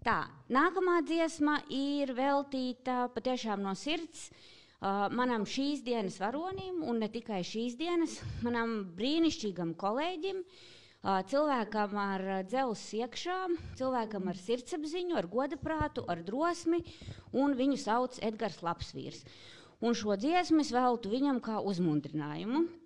Tā, nākamā dziesma ir veltīta patiešām no sirds manam šīs dienas varonim, un ne tikai šīs dienas, manam brīnišķīgam kolēģim, cilvēkam ar dzelzs iekšā, cilvēkam ar sirdsapziņu, ar godaprātu, ar drosmi, un viņu sauc Edgars Lapsvīrs. Un šo dziesmu es veltu viņam kā uzmundrinājumu.